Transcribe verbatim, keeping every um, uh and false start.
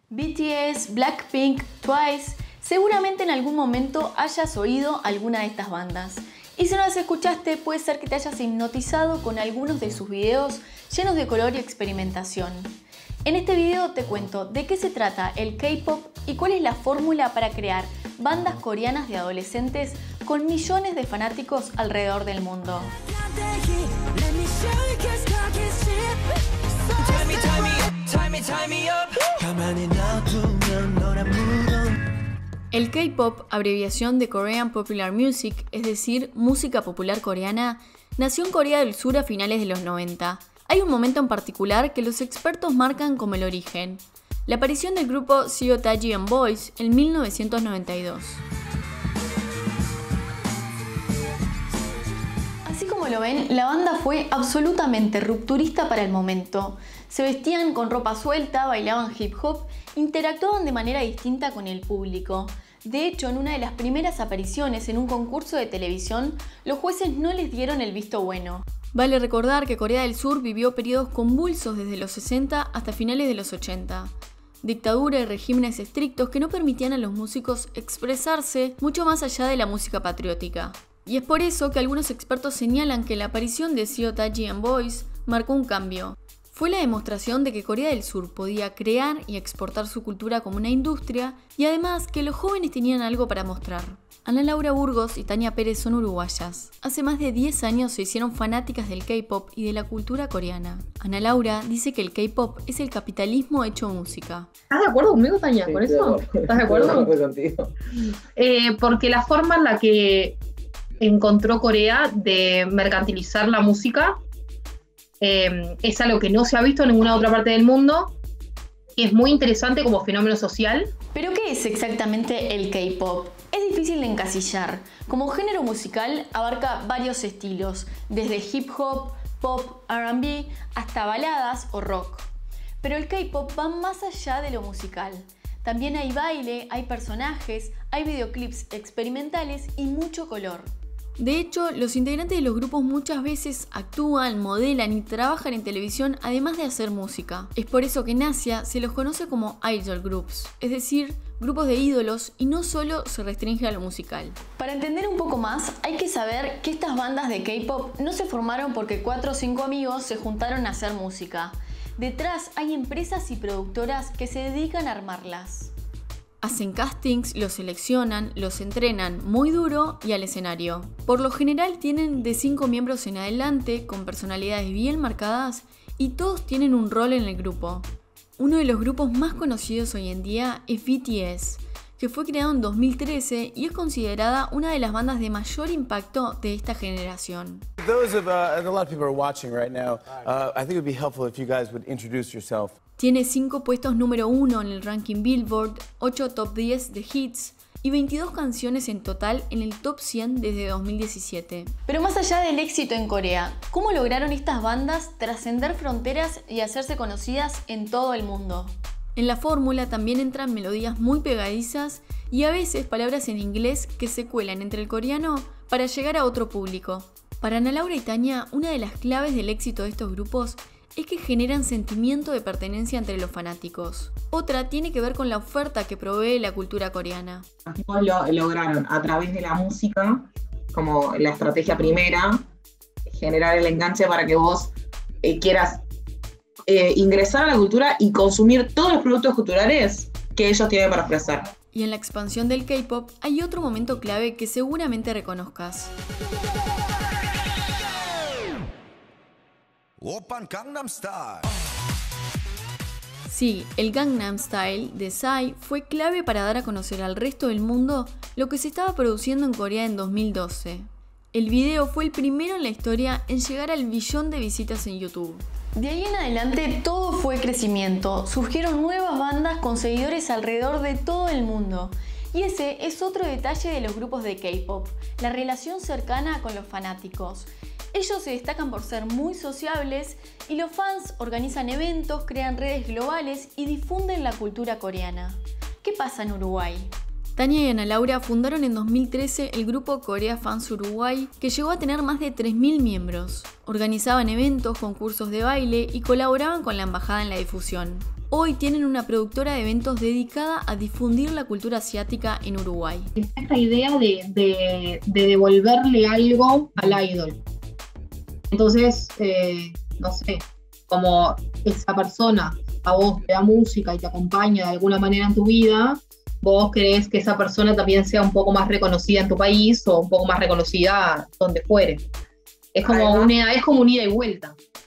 B T S, Blackpink, Twice, seguramente en algún momento hayas oído alguna de estas bandas. Y si no las escuchaste, puede ser que te hayas hipnotizado con algunos de sus videos llenos de color y experimentación. En este video te cuento de qué se trata el K-pop y cuál es la fórmula para crear bandas coreanas de adolescentes con millones de fanáticos alrededor del mundo. El K-pop, abreviación de Korean Popular Music, es decir, música popular coreana, nació en Corea del Sur a finales de los noventa. Hay un momento en particular que los expertos marcan como el origen: la aparición del grupo Seo Taiji and Boys en mil novecientos noventa y dos. Así como lo ven, la banda fue absolutamente rupturista para el momento. Se vestían con ropa suelta, bailaban hip hop, interactuaban de manera distinta con el público. De hecho, en una de las primeras apariciones en un concurso de televisión, los jueces no les dieron el visto bueno. Vale recordar que Corea del Sur vivió periodos convulsos desde los sesenta hasta finales de los ochenta. Dictadura y regímenes estrictos que no permitían a los músicos expresarse mucho más allá de la música patriótica. Y es por eso que algunos expertos señalan que la aparición de Seo Taiji and Boys marcó un cambio. Fue la demostración de que Corea del Sur podía crear y exportar su cultura como una industria y además que los jóvenes tenían algo para mostrar. Ana Laura Burgos y Tania Pérez son uruguayas. Hace más de diez años se hicieron fanáticas del K-pop y de la cultura coreana. Ana Laura dice que el K-pop es el capitalismo hecho música. ¿Estás de acuerdo conmigo, Tania, sí, con eso? ¿Estás de acuerdo? contigo. Eh, porque la forma en la que encontró Corea de mercantilizar la música eh, es algo que no se ha visto en ninguna otra parte del mundo y es muy interesante como fenómeno social. ¿Pero qué es exactamente el K-pop? Es difícil de encasillar. Como género musical abarca varios estilos, desde hip hop, pop, R and B hasta baladas o rock. Pero el K-pop va más allá de lo musical. También hay baile, hay personajes, hay videoclips experimentales y mucho color. De hecho, los integrantes de los grupos muchas veces actúan, modelan y trabajan en televisión además de hacer música. Es por eso que en Asia se los conoce como idol groups, es decir, grupos de ídolos, y no solo se restringe a lo musical. Para entender un poco más, hay que saber que estas bandas de K-pop no se formaron porque cuatro o cinco amigos se juntaron a hacer música. Detrás hay empresas y productoras que se dedican a armarlas. Hacen castings, los seleccionan, los entrenan muy duro y al escenario. Por lo general tienen de cinco miembros en adelante, con personalidades bien marcadas, y todos tienen un rol en el grupo. Uno de los grupos más conocidos hoy en día es B T S, que fue creado en dos mil trece y es considerada una de las bandas de mayor impacto de esta generación. Tiene cinco puestos número uno en el ranking Billboard, ocho top diez de hits y veintidós canciones en total en el top cien desde dos mil diecisiete. Pero más allá del éxito en Corea, ¿cómo lograron estas bandas trascender fronteras y hacerse conocidas en todo el mundo? En la fórmula también entran melodías muy pegadizas y a veces palabras en inglés que se cuelan entre el coreano para llegar a otro público. Para Ana Laura y Tania, una de las claves del éxito de estos grupos es que generan sentimiento de pertenencia entre los fanáticos. Otra tiene que ver con la oferta que provee la cultura coreana. Lo lograron a través de la música, como la estrategia primera, generar el enganche para que vos eh, quieras eh, ingresar a la cultura y consumir todos los productos culturales que ellos tienen para ofrecer. Y en la expansión del K-pop hay otro momento clave que seguramente reconozcas. Oppan Gangnam Style. Sí, el Gangnam Style de Psy fue clave para dar a conocer al resto del mundo lo que se estaba produciendo en Corea en dos mil doce. El video fue el primero en la historia en llegar al billón de visitas en YouTube. De ahí en adelante todo fue crecimiento, surgieron nuevas bandas con seguidores alrededor de todo el mundo. Y ese es otro detalle de los grupos de K-pop, la relación cercana con los fanáticos. Ellos se destacan por ser muy sociables y los fans organizan eventos, crean redes globales y difunden la cultura coreana. ¿Qué pasa en Uruguay? Tania y Ana Laura fundaron en dos mil trece el grupo Korea Fans Uruguay, que llegó a tener más de tres mil miembros. Organizaban eventos, concursos de baile y colaboraban con la embajada en la difusión. hoy tienen una productora de eventos dedicada a difundir la cultura asiática en Uruguay. Está esta idea de, de, de devolverle algo al idol. Entonces, eh, no sé, como esa persona a vos te da música y te acompaña de alguna manera en tu vida, vos querés que esa persona también sea un poco más reconocida en tu país o un poco más reconocida donde fuere. Es como, una, es como un ida y vuelta.